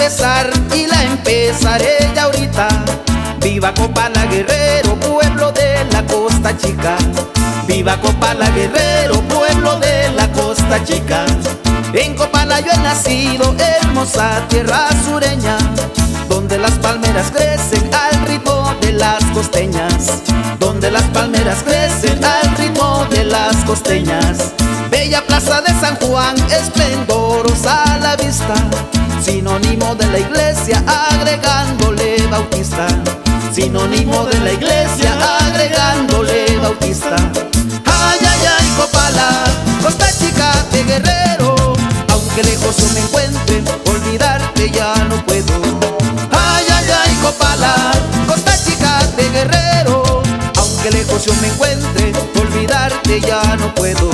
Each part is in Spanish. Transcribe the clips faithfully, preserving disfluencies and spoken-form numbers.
empezar y la empezaré ya ahorita. Viva Copala Guerrero, pueblo de la Costa Chica. Viva Copala Guerrero, pueblo de la Costa Chica. En Copala yo he nacido, hermosa tierra sureña, donde las palmeras crecen al ritmo de las costeñas. Donde las palmeras crecen al ritmo de las costeñas. Bella plaza de San Juan, esplendorosa a la vista, sinónimo de la iglesia, agregándole bautista. Sinónimo de la iglesia, agregándole bautista. Ay, ay, ay, Copala, Costa Chica de Guerrero, aunque lejos yo me encuentre, olvidarte ya no puedo. Ay, ay, ay, Copala, Costa Chica de Guerrero, aunque lejos yo me encuentre, olvidarte ya no puedo.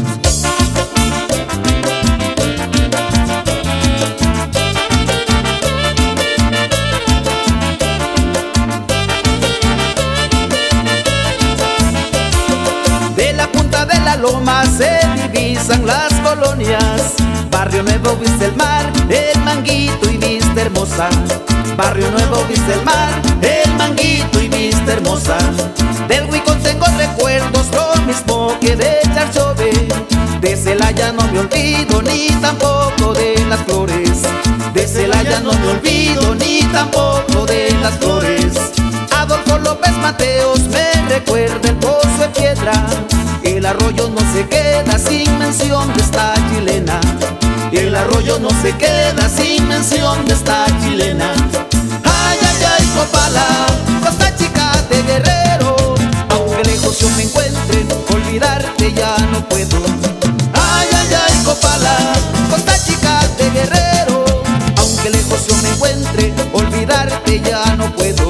Loma se divisan las colonias. Barrio Nuevo viste el mar, el Manguito y vista hermosa. Barrio Nuevo viste el mar, el Manguito y vista hermosa. Del Huicón tengo recuerdos, lo mismo que de Charchove. De Celaya no me olvido, ni tampoco de las flores. De Celaya no me olvido, ni tampoco de las flores. Adolfo López Mateos me recuerda el Pozo de Piedra. El arroyo no se queda sin mención de esta chilena. El arroyo no se queda sin mención de esta chilena. Ay, ay, ay, Copala, Costa Chica de Guerrero, aunque lejos yo me encuentre, olvidarte ya no puedo. Ay, ay, ay, Copala, Costa Chica de Guerrero, aunque lejos yo me encuentre, olvidarte ya no puedo.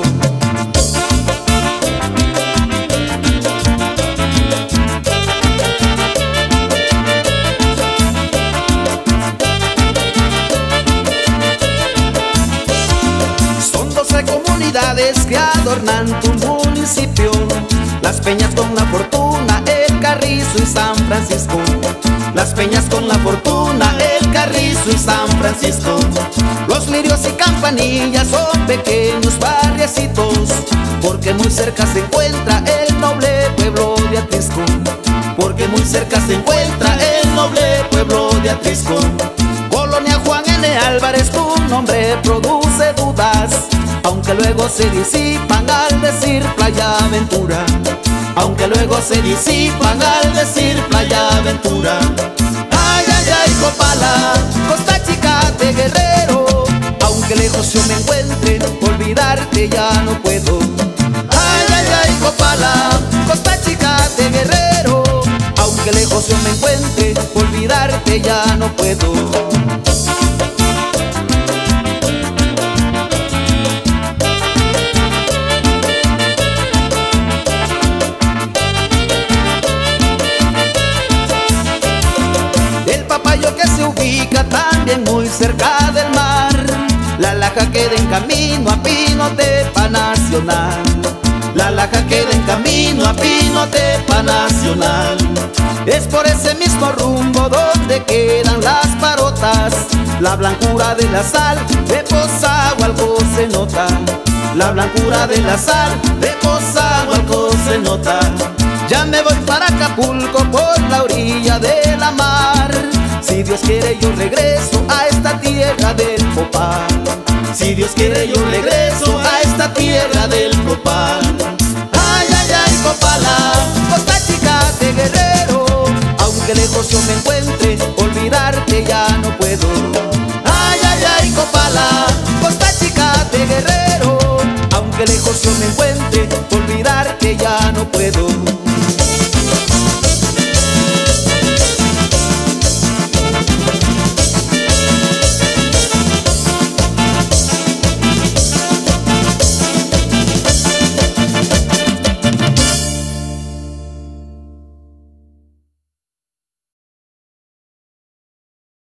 Que adornan tu municipio, las peñas con la fortuna, el Carrizo y San Francisco. Las peñas con la fortuna, el Carrizo y San Francisco. Los lirios y campanillas son pequeños barriecitos, porque muy cerca se encuentra el noble pueblo de Atrisco. Porque muy cerca se encuentra el noble pueblo de Atrisco. Colonia Juan N. Álvarez, tu nombre produce dudas, aunque luego se disipan al decir Playa Aventura. Aunque luego se disipan al decir Playa Aventura. Ay, ay, ay, Copala, Costa Chica de Guerrero, aunque lejos yo me encuentre, olvidarte ya no puedo. Ay, ay, ay, Copala, Costa Chica de Guerrero, aunque lejos yo me encuentre, olvidarte ya no puedo. Que se ubica también muy cerca del mar. La Laja queda en camino a Pinotepa Nacional. La Laja queda en camino a Pinotepa Nacional. Es por ese mismo rumbo donde quedan las parotas. La blancura de la sal de Pozahualco se nota. La blancura de la sal de Pozahualco se nota. Ya me voy para Acapulco por la orilla de la mar. Si Dios quiere yo regreso a esta tierra del Copal. Si Dios quiere yo regreso a esta tierra del Copal. Ay, ay, ay, Copala, Costa Chica de Guerrero, aunque lejos yo me encuentre, olvidarte ya no puedo.